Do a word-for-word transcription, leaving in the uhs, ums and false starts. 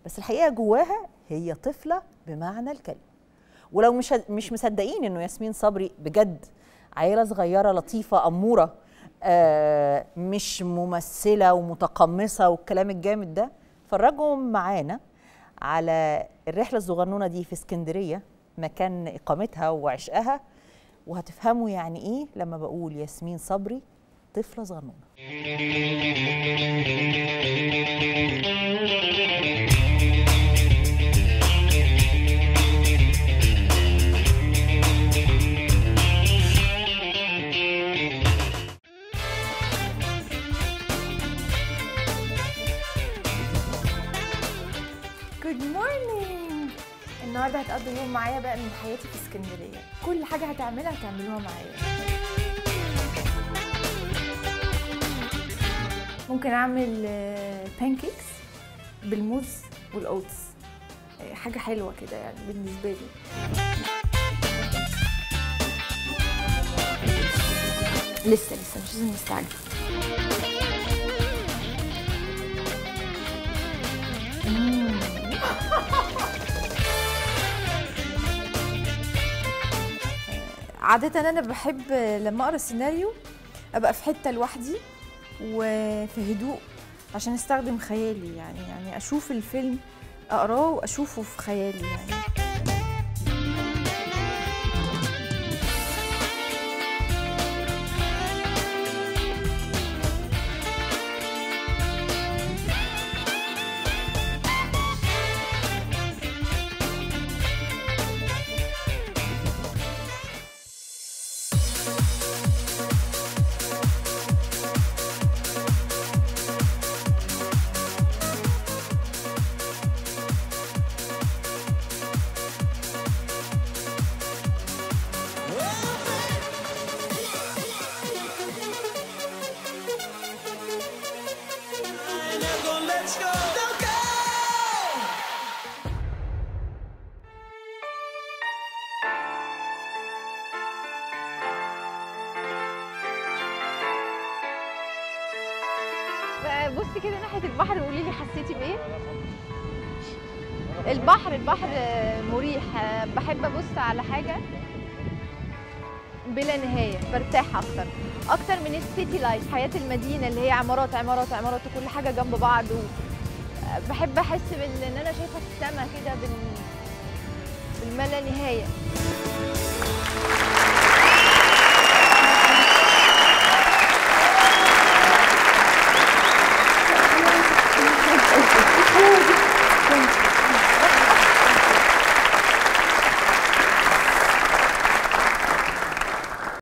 بس الحقيقه جواها هي طفله بمعنى الكلمه. ولو مش مش مصدقين انه ياسمين صبري بجد عيله صغيره لطيفه اموره، آه مش ممثله ومتقمصه والكلام الجامد ده، فرجهم معانا على الرحله الصغنونه دي في اسكندريه مكان اقامتها وعشقها، وهتفهموا يعني ايه لما بقول ياسمين صبري طفله صغنونه. جود مورنينج. النهارده هتقضوا يوم معايا بقى من حياتي في اسكندريه، كل حاجه هتعملها هتعملوها معايا. ممكن اعمل بانكيكس بالموز والاوتس، حاجه حلوه كده يعني بالنسبه لي. لسه لسه مش لازم نستعجل. عادة أنا بحب لما أقرأ السيناريو أبقى في حتة لوحدي وفي هدوء عشان أستخدم خيالي، يعني يعني أشوف الفيلم أقراه وأشوفه في خيالي يعني. بصي كده ناحيه البحر وقولي لي حسيتي بايه؟ البحر البحر مريح، بحب ابص على حاجه بلا نهايه، برتاح اكتر اكتر من السيتي لايف، حياه المدينه اللي هي عمارات عمارات عمارات وكل حاجه جنب بعض. بحب احس بان انا شايفه السما كده بالما لا نهايه.